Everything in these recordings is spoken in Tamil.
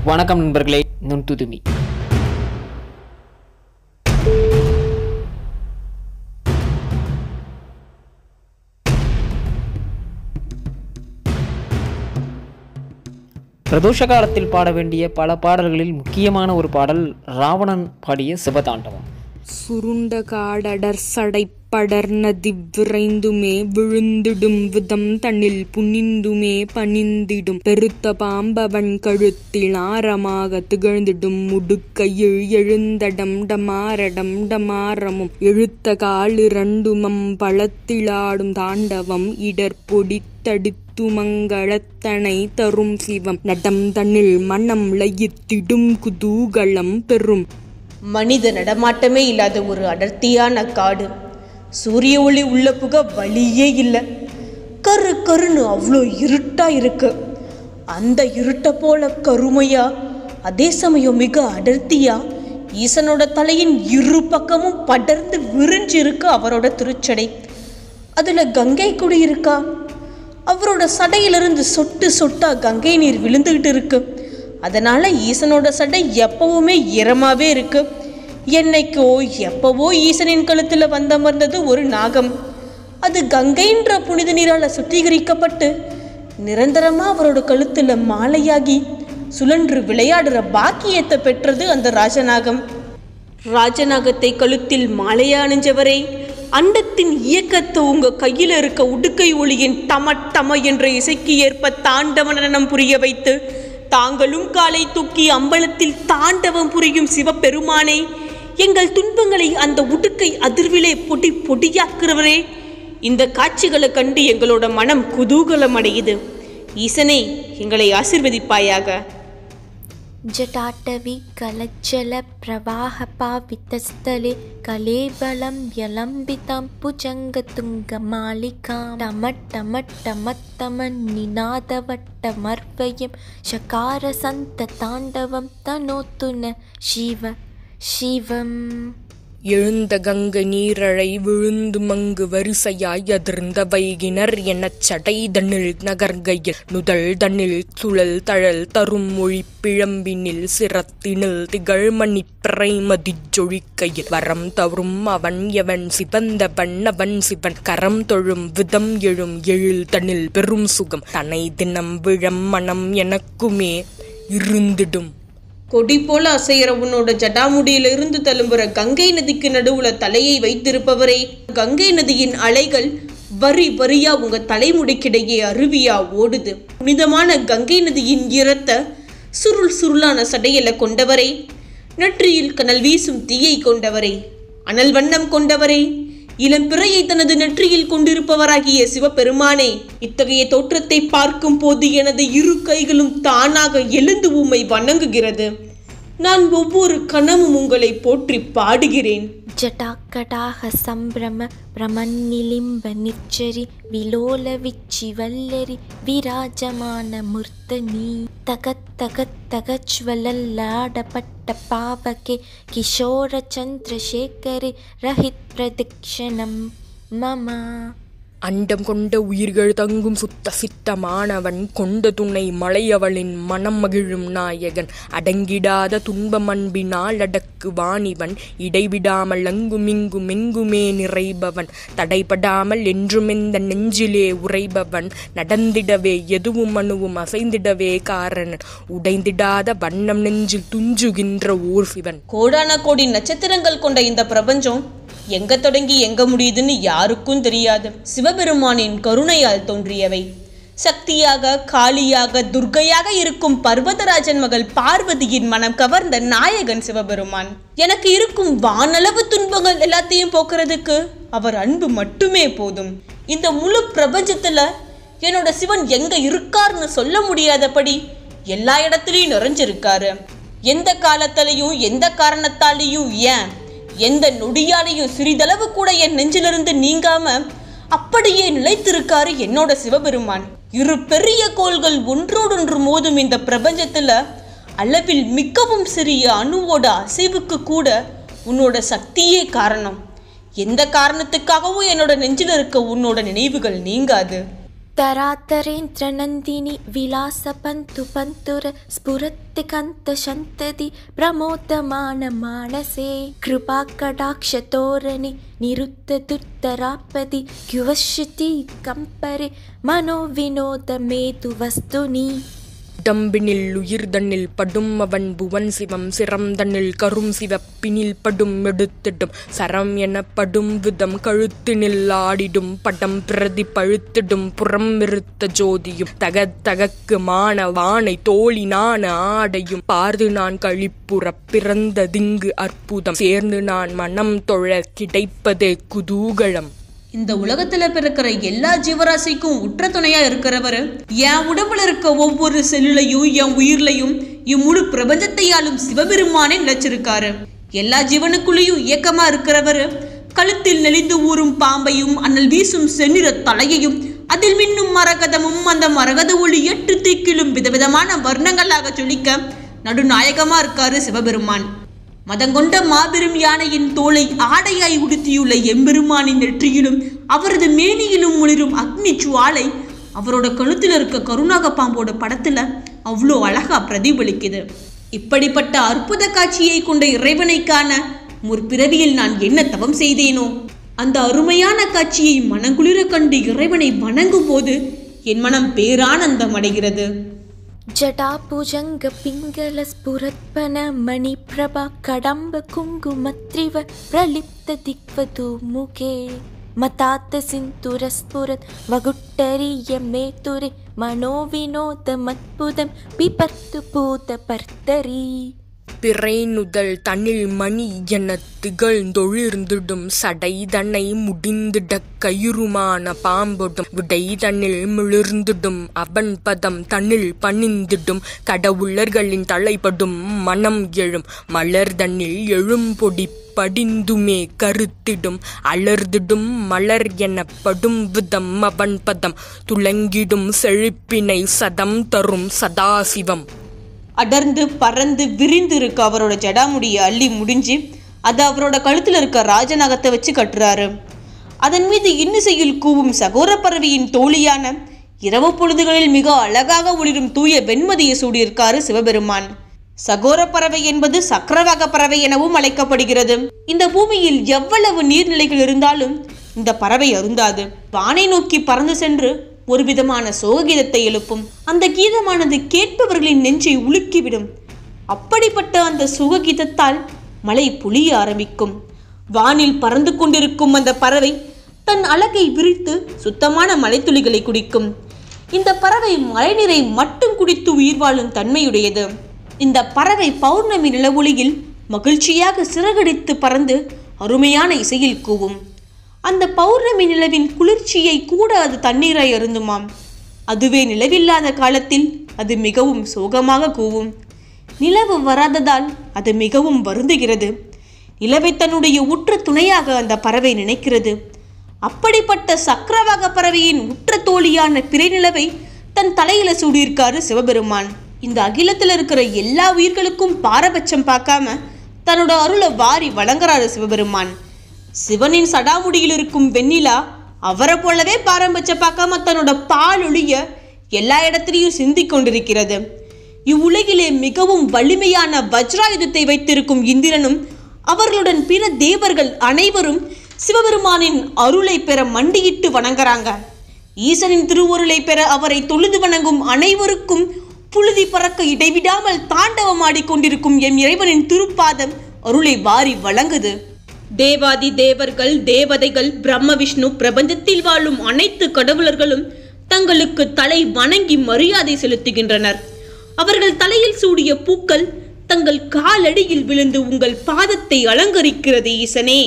வணக்கம் நண்பர்களே, நுண்துதுமி. பிரதோஷ காலத்தில் பாட வேண்டிய பல பாடல்களில் முக்கியமான ஒரு பாடல் ராவணன் பாடிய சிவதாண்டவம். சுருண்ட காடடர் சடை படர்நதி விரைந்துமே விழுந்திடும் விதம் தன்னில் புனிந்துமே பணிந்திடும் பெருத்த பாம்பவன் கழுத்தில் ஆரமாக திகழ்ந்திடும் முடுக்கையில் எழுந்தடம் டமாரடம் டமாரமும் எழுத்த காலிரண்டுமம் பழத்திலாடும் தாண்டவம் இடர் பொடித்தடித்து மங்களத்தனை தரும் சிவம் நடம் தன்னில் மனம் லயித்திடும் குதூகலம் பெறும். மனித நடமாட்டமே இல்லாத ஒரு அடர்த்தியான காடு. சூரிய ஒளி உள்ள புக வழியே இல்லை. கரு கருன்னு அவ்வளோ இருட்டா இருக்கு. அந்த இருட்டை போல கருமையா, அதே சமயம் மிக அடர்த்தியா ஈசனோட தலையின் இரு பக்கமும் படர்ந்து விரிஞ்சு இருக்கு அவரோட திருச்சடை. அதுல கங்கை குடி இருக்கா. அவரோட சடையிலிருந்து சொட்டு சொட்டா கங்கை நீர் விழுந்துகிட்டு இருக்கு. அதனால ஈசனோட சடை எப்பவுமே ஈரமாவே இருக்கு. என்னைக்கோ எப்பவோ ஈசனின் கழுத்துல வந்தமர்ந்தது ஒரு நாகம். அது கங்கைன்ற புனித நீரால சுத்திகரிக்கப்பட்டு நிரந்தரமா அவரோட கழுத்துல மாலையாகி சுழன்று விளையாடுற பாக்கியத்தை பெற்றது அந்த ராஜநாகம். ராஜநாகத்தை கழுத்தில் மாலையா அணிஞ்சவரை, அண்டத்தின் இயக்கத்தை உங்க கையில இருக்க உடுக்கை ஒளியின் டம டம என்ற இசைக்கு ஏற்ப தாண்டவ நடனம் புரிய வைத்து தாங்களும் காலை தூக்கி அம்பலத்தில் தாண்டவம் புரியும் சிவபெருமானே, எங்கள் துன்பங்களை அந்த உடுக்கை அதிர்விலே பொடி பொடியாக்குறவரே, இந்த காட்சிகளை கண்டு எங்களோட மனம் குதூகலம் அடையுது. ஈசனே, எங்களை ஆசீர்வதிப்பாயாக. ஜடாட்டவி கலஜல பிரவாஹ பாவிதஸ்தலே கலேபலம் யலம்பிதம் புஜங்க துங்க மாலிகாம் டமட்டமட்டமத்தமன் நிநாதவட்ட மர்வயம் ஷகார சந்த தாண்டவம் தனோத்துன சிவ சிவம். எழுந்த கங்கை நீரழை விழுந்து மங்கு வரிசையாய் அதிர்ந்த வைகினர் எனச் சடை தன்னில் நகர்கையில் நுதல் தன்னில் சுழல் தழல் தரும் மொழி பிழம்பினில் சிரத்தினில் திகழ்மணி பிறைமதி ஜொழிக்கையில் வரம் தவறும் அவன் எவன் சிவந்தவன் அவன் சிவன் கரம் தொழும் விதம் எழும் எழில் தன்னில் பெரும் சுகம் தனை தினம் விழம் மனம் எனக்குமே இருந்திடும். கொடி போல அசைகிற உன்னோட ஜடாமுடியில இருந்து தழும்புற கங்கை நதிக்கு நடுவுல தலையை வைத்திருப்பவரே, கங்கை நதியின் அலைகள் வரி வரியா உங்க தலைமுடிக்கிடையே அருவியா ஓடுது. புனிதமான கங்கை நதியின் ஈரத்தை சுருள் சுருளான சடையில கொண்டவரே, நெற்றியில் கனல் வீசும் தீயை கொண்டவரே, அனல் வண்ணம் கொண்டவரே, இளம் பிறையை தனது நெற்றியில் கொண்டிருப்பவராகிய சிவபெருமானே, இத்தகைய தோற்றத்தை பார்க்கும் போது எனது இரு கைகளும் தானாக எழுந்து உம்மை வணங்குகிறது. நான் ஒவ்வொரு கணமும் உங்களை போற்றி பாடுகிறேன். ஜடாக்கடாக சம்பிரம பிரமன்னிலிம்ப நிச்சரி விலோல விச்சி வல்லரி விராஜமான முர்த்தனி தகத் தகத் தகச்வலல்லாடப்பட்ட பாவகே கிஷோர சந்திரசேகரி ரஹித் பிரதிக்ஷணம் மம. அண்டம் கொண்ட உயிர்கள் தங்கும் சுத்த சித்தமானவன் கொண்ட துணை மலையவளின் மனம் மகிழும் நாயகன் அடங்கிடாத துன்பம் அன்பினால் அடக்கு வாணிவன் இடைவிடாமல் அங்குமிங்கும் எங்குமே நிறைபவன் தடைபடாமல் என்றுமெந்த நெஞ்சிலே உறைபவன் நடந்திடவே எதுவும் அணுவும் அசைந்திடவே காரணன் உடைந்திடாத வண்ணம் நெஞ்சில் துஞ்சுகின்ற ஓர் சிவன். கோடான கோடி நட்சத்திரங்கள் கொண்ட இந்த பிரபஞ்சம் எங்க தொடங்கி எங்க முடியுதுன்னு யாருக்கும் தெரியாது. சிவபெருமானின் கருணையால் தோன்றியவை. சக்தியாக, காளியாக, துர்க்கையாக இருக்கும் பர்வதராஜன் மகள் பார்வதியின் மனம் கவர்ந்த நாயகன் சிவபெருமான். எனக்கு இருக்கும் வானளவு துன்பங்கள் எல்லாத்தையும் போக்குறதுக்கு அவர் அன்பு மட்டுமே போதும். இந்த முழு பிரபஞ்சத்துல என்னோட சிவன் எங்க இருக்காருன்னு சொல்ல முடியாதபடி எல்லா இடத்துலயும் நிறைஞ்சிருக்காரு. எந்த காலத்திலையும் எந்த காரணத்தாலையும் ஏன் எந்த நொடியாலையும் சிறிதளவு கூட என் நெஞ்சிலிருந்து நீங்காம அப்படியே நிலைத்திருக்காரு என்னோட சிவபெருமான். இரு பெரிய கோள்கள் ஒன்றோடொன்று மோதும் இந்த பிரபஞ்சத்துல அளவில் மிகவும் சிறிய அணுவோட அசைவுக்கு கூட உன்னோட சக்தியே காரணம். எந்த காரணத்துக்காகவும் என்னோட நெஞ்சில் இருக்க உன்னோட நினைவுகள் நீங்காது. तरातरेन्द्रनन्दिनी विलासपन्तु पन्तुर स्फुरत्तिकन्तशन्तति प्रमोदमानमानसे कृपाकटाक्षतोरणे निरुद्धदुत्तरापदि क्युवश्यति कम्परे मनोविनोदमेतु वस्तुनि டம்பினில் உயிர்தன்னில் படும் அவன் புவன் சிவம் சிரம் தன்னில் கரும் சிவப்பினில் படும் எடுத்திடும் சரம் எனப்படும் விதம் கழுத்தினில் ஆடிடும் படம் பிரதி பழுத்திடும் புறம் இருத்த ஜோதியும் தகக்கு மான வானை தோழினான ஆடையும் பார்த்து நான் கழிப்புற பிறந்ததிங்கு அற்புதம் சேர்ந்து நான் மனம் தொழ கிடைப்பதே குதூகலம். இந்த உலகத்துல பிறக்கிற எல்லா ஜீவராசிக்கும் உற்ற துணையா இருக்கிறவர், என் உடம்புல இருக்க ஒவ்வொரு செல்லுலையும் என் உயிர்லையும் இம்முழு பிரபஞ்சத்தையாலும் சிவபெருமானே நிலைச்சிருக்காரு. எல்லா ஜீவனுக்குள்ளேயும் இயக்கமா இருக்கிறவர், கழுத்தில் நெளிந்து ஊறும் பாம்பையும் அனல் வீசும் செந்நிற தலையையும் அதில் மின்னும் மரகதமும் அந்த மரகத ஒளி 8 தீக்கிலும் விதவிதமான வர்ணங்களாக ஜொலிக்க நடுநாயகமா இருக்காரு சிவபெருமான். மதங்கொண்ட மாபெரும் யானையின் தோலை ஆடையாய் உடுத்தியுள்ள எம்பெருமானின் நெற்றியிலும் அவரது மேனியிலும் ஒளிரும் அக்னி சுவாலை அவரோட கழுத்தில் இருக்க கருணாக பாம்போட படத்துல அவ்வளோ அழகா பிரதிபலிக்குது. இப்படிப்பட்ட அற்புத காட்சியை கொண்ட இறைவனை காண முற்பிறவியில் நான் என்ன தவம் செய்தேனோ அந்த அருமையான காட்சியை மனங்குளிர கண்டு இறைவனை வணங்கும் போது என் மனம் பேரானந்தம் அடைகிறது. जटापुजंग पिंगल स्फुरत्पन मणिप्रभा कडम्ब कुङ्कुमत्रिव प्रलिप्त दिक्वधू मुखे मतात सिन्तुरस्फुरत् वगुट्टरीय मेतुरे मनोविनोदमद्भुतं पिपत्तु पूतपर्तरी பிறை நுதல் தன்னில் மணி என திகழ்ந்தொழிர்ந்திடும் சடை தன்னை முடிந்திட கயிறுமான பாம்பொடும் விடை தன்னில் மிளிர்ந்திடும் அவன் பதம் தன்னில் பணிந்திடும் கடவுளர்களின் தலைப்படும் மனம் எழும் மலர் தன்னில் எழும்பொடி படிந்துமே கருத்திடும் அலர்ந்திடும் மலர் எனப்படும் விதம் அவன் பதம் துளங்கிடும் செழிப்பினை சதம் தரும் சதாசிவம். அடர்ந்து பறந்து விரிந்து இருக்க அவரோட ஜடாமுடியை அள்ளி முடிஞ்சு அதை அவரோட கழுத்துல இருக்க ராஜநகத்தை வச்சு கட்டுறாரு. அதன் மீது இன்னிசையில் கூவும் சகோர பறவையின் தோழியான இரவு பொழுதுகளில் மிக அழகாக ஒளிரும் தூய வெண்மதியை சூடியிருக்காரு சிவபெருமான். சகோர பறவை என்பது சக்கரவாக பறவை எனவும் அழைக்கப்படுகிறது. இந்த பூமியில் எவ்வளவு நீர்நிலைகள் இருந்தாலும் இந்த பறவை அருந்தாது. வானை நோக்கி பறந்து சென்று ஒரு விதமான சோககீதத்தை எழுப்பும். அந்த கீதமானது கேட்பவர்களின் நெஞ்சை உலுக்கிவிடும். அப்படிப்பட்ட அந்த சுககீதத்தால் மழை பொழிய ஆரம்பிக்கும். வானில் பறந்து கொண்டிருக்கும் அந்த பறவை தன் அலகை விரித்து சுத்தமான மழைத்துளிகளை குடிக்கும். இந்த பறவை மழைநீரை மட்டும் குடித்து உயிர் வாழும் தன்மையுடையது. இந்த பறவை பௌர்ணமி நிலவொளியில் மகிழ்ச்சியாக சிறகடித்து பறந்து அருமையான இசையில் கூவும். அந்த பௌர்ணமி நிலவின் குளிர்ச்சியை கூட அது தண்ணீராய் அருந்துமாம். அதுவே நிலவில்லாத காலத்தில் அது மிகவும் சோகமாக கூவும். நிலவு வராததால் அது மிகவும் வருந்துகிறது. நிலவை தன்னுடைய உற்ற துணையாக அந்த பறவை நினைக்கிறது. அப்படிப்பட்ட சக்கரவாக பறவையின் உற்ற தோழியான பிறை நிலவை தன் தலையில சூடியிருக்காரு சிவபெருமான். இந்த அகிலத்தில் இருக்கிற எல்லா உயிர்களுக்கும் பாரபட்சம் பார்க்காம தன்னோட அருளை வாரி வழங்குறாரு சிவபெருமான். சிவனின் சடாமுடியில் இருக்கும் வெண்ணிலா அவரை போலவே பாரபட்சம் பார்க்காம தன்னோட பால் ஒளிய எல்லா இடத்திலையும் சிந்தி கொண்டிருக்கிறது. இவ்வுலகிலே மிகவும் வலிமையான வஜ்ராயுதத்தை வைத்திருக்கும் இந்திரனும் அவர்களுடன் பிற தேவர்கள் அனைவரும் சிவபெருமானின் அருளை பெற மண்டியிட்டு வணங்குறாங்க. ஈசனின் திருவருளை பெற அவரை தொழுது வணங்கும் அனைவருக்கும் புழுதி பறக்க இடைவிடாமல் தாண்டவமாடி கொண்டிருக்கும் எம் இறைவனின் திருப்பாதம் அருளை வாரி வழங்குது. தேவாதி தேவர்கள், தேவதைகள், பிரம்ம விஷ்ணு, பிரபஞ்சத்தில் வாழும் அனைத்து கடவுளர்களும் தங்களுக்கு தலை வணங்கி மரியாதை செலுத்துகின்றனர். அவர்கள் தலையில் சூடிய பூக்கள் தங்கள் காலடியில் விழுந்து உங்கள் பாதத்தை அலங்கரிக்கிறது ஈசனே.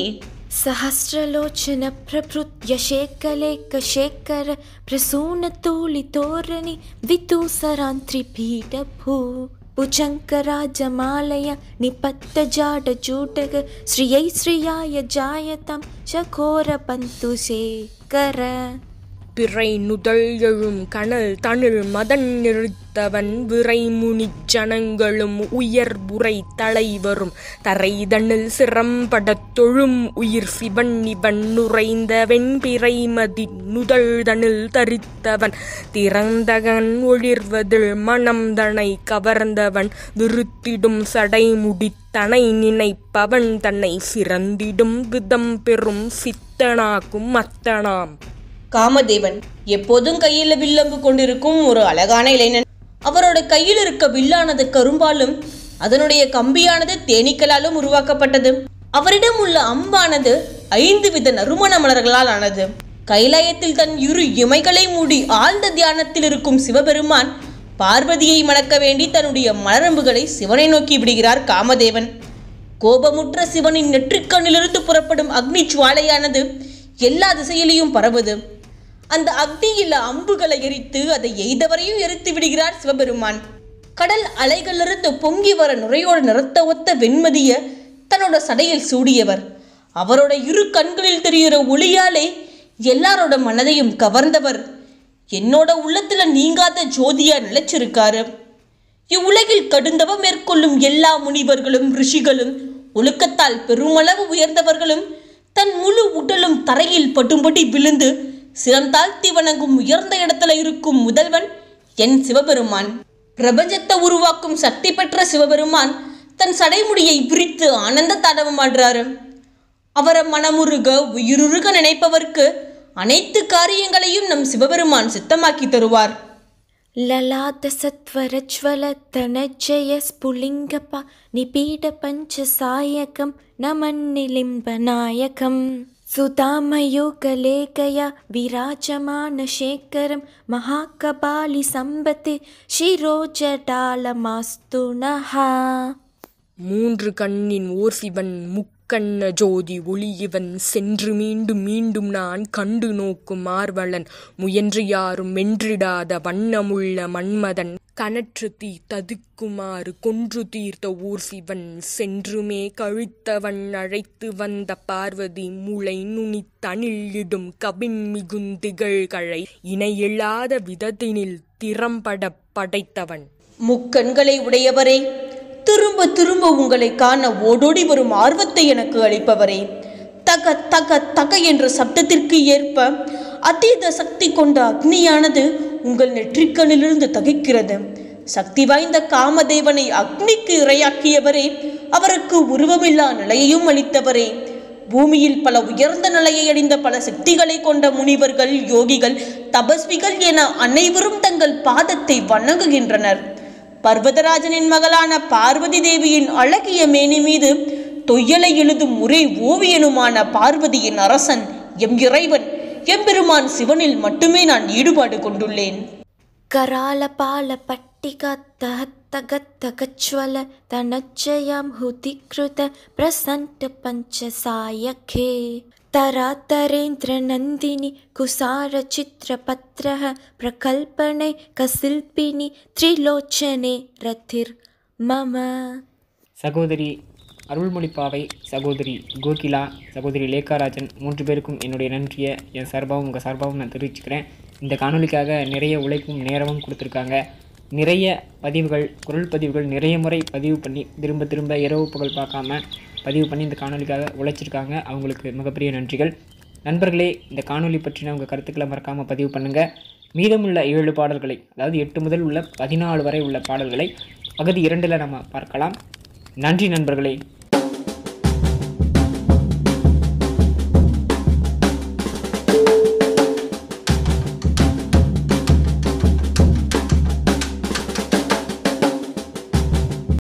सहस्रलोचन प्रभृत्य शेखलेख शेखर प्रसून तूलि तोरणी वितूसरांत्रिपीठ भू भुजङ्कराजमालय निपत्त जाड जूटग श्रियै श्रियाय जायतं चकोर पन्तु शेखर. பிறை நுதல் எழும் கனல் தனில் மதன் நிறுத்தவன் விரைமுனிச் ஜனங்களும் உயர்புரை தலைவரும் தரைதனில் சிரம்படத் தொழும் உயிர் சிவன் இவன் நுரைந்த வெண்பிறைமதி நுதல்தனில் தரித்தவன் திறந்தகன் ஒளிர்வதில் மனம் தனை கவர்ந்தவன் விருத்திடும் சடைமுடித்தனை நினைப்பவன் தன்னை சிறந்திடும் விதம் பெறும் சித்தனாக்கும் அத்தனாம். காமதேவன் எப்போதும் கையில் வில்லம்பு கொண்டிருக்கும் ஒரு அழகான இளைஞன். அவரோட கையில் இருக்க வில்லானது கரும்பாலும் அதனுடைய கம்பியானது தேனீக்களாலும் உருவாக்கப்பட்டது. அவரிடம் உள்ள அம்பானது 5 வித நறுமண மலர்களால் ஆனது. கைலாயத்தில் தன் இரு இமைகளை மூடி ஆழ்ந்த தியானத்தில் இருக்கும் சிவபெருமான் பார்வதியை மணக்க வேண்டி தன்னுடைய மலரம்புகளை சிவனை நோக்கி விடுகிறார் காமதேவன். கோபமுற்ற சிவனின் நெற்றிக்கண்ணிலிருந்து புறப்படும் அக்னி ஜுவாலையானது எல்லா திசையிலையும் பரவுது. அந்த அக்னியில் அம்புகளை எரித்து அதை எய்தவரையும் எரித்து விடுகிறார் சிவபெருமான். கடல் அலைகளிலிருந்து பொங்கி வர நுரையோடு நிறத்த ஒத்த வெண்மதிய தன்னோட சடையில் சூடியவர். அவரோட இரு கண்களில் தெரிகிற ஒளியாலே எல்லாரோட மனதையும் கவர்ந்தவர். என்னோட உள்ளத்துல நீங்காத ஜோதியா நிலைச்சிருக்காரு. இவ்வுலகில் கடுந்தவம் மேற்கொள்ளும் எல்லா முனிவர்களும் ரிஷிகளும் ஒழுக்கத்தால் பெருமளவு உயர்ந்தவர்களும் தன் முழு உடலும் தரையில் படும்படி விழுந்து சிரம் தாழ்த்தி வணங்கும் உயர்ந்த இடத்துல இருக்கும் முதல்வன் என் சிவபெருமான். பிரபஞ்சத்தை உருவாக்கும் சக்தி பெற்ற சிவபெருமான் தன் சடைமுடியை விரித்து ஆனந்த தாண்டவம் ஆடுறாரு. அவரை மனமுருக உயிருருக நினைப்பவர்க்கு அனைத்து காரியங்களையும் நம் சிவபெருமான் சித்தமாக்கி தருவார். லலாத சத்வரஜ்வல தனஜய ஸ்புலிங்கப நிபீட பஞ்ச சாயகம் நமன்னிலிம்ப நாயகம் சுதாமயோகலேகயா விராஜமான சேகரம் மகாகபாலி சம்பத்தி ஷிரோஜடாலமாஸ்து நஹா. 3 கண்ணின் ஓர் சிவன் முக்கண்ண ஜோதி ஒளியவன் சென்று மீண்டும் மீண்டும் நான் கண்டு நோக்கும் மார்வலன் முயன்று யாரும் வென்றிடாத வண்ணமுள்ள மன்மதன் கனற்று தீ ததுக்குமாறு கொன்று தீர்த்த ஊர் சிவன் சென்றுமே கழித்தவன் அழைத்து வந்த பார்வதி முளை நுனி தனிலிடும் கபின் மிகுந்திகழ்களை இணையில்லாத விதத்தினில் திறம்பட படைத்தவன். முக்கண்களை உடையவரே, திரும்ப திரும்ப உங்களை காண ஓடோடி வரும் ஆர்வத்தை எனக்கு அளிப்பவரே, தக தக தக என்ற சப்தத்திற்கு ஏற்ப அதீத சக்தி கொண்ட அக்னியானது உங்கள் நெற்றிக்கண்ணிலிருந்து தகிக்கிறது. சக்தி வாய்ந்த காமதேவனை அக்னிக்கு இரையாக்கியவரே, அவருக்கு உருவமில்லா நிலையையும் அளித்தவரே, பூமியில் பல உயர்ந்த நிலையை அடைந்த பல சக்திகளை கொண்ட முனிவர்கள், யோகிகள், தபஸ்விகள் என அனைவரும் தங்கள் பாதத்தை வணங்குகின்றனர். பர்வதராஜனின் மகளான பார்வதி தேவியின் அழகிய மேனி மீது தொய்யலை எழுதும் ஒரே ஓவியனுமான பார்வதியின் அரசன் எம் இறைவன் எம்பெருமான் சிவனில் மட்டுமே நான் ஈடுபாடு கொண்டுள்ளேன். கராலபால பட்டிகா தகத்தகச்சல தனஜயம் ஹுதிக்ருத பிரசன்ட பஞ்ச சாயகே தராதரேந்திர நந்தினி குசார சித்திர பத்ரஹ பிரகல்பனை கசில்பினி த்ரிலோச்சனே ரதிர் மம. சகோதரி அருள்மொழிப்பாவை, சகோதரி கோகிலா, சகோதரி லேக்காராஜன் 3 பேருக்கும் என்னுடைய நன்றியை என் சார்பாகவும் உங்கள் சார்பாகவும் நான் தெரிவிச்சுக்கிறேன். இந்த காணொலிக்காக நிறைய உழைப்பும் நேரமும் கொடுத்துருக்காங்க. நிறைய பதிவுகள், குரல் பதிவுகள் நிறைய முறை பதிவு பண்ணி திரும்ப திரும்ப இரவு பகல் பார்க்காம பதிவு பண்ணி இந்த காணொலிக்காக உழைச்சிருக்காங்க. அவங்களுக்கு மிகப்பெரிய நன்றிகள். நண்பர்களே, இந்த காணொலி பற்றின உங்கள் கருத்துக்களை மறக்காமல் பதிவு பண்ணுங்கள். மீதமுள்ள 7 பாடல்களை, அதாவது 8 முதல் உள்ள 14 வரை உள்ள பாடல்களை பகுதி 2ல் நம்ம பார்க்கலாம். நன்றி நண்பர்களே.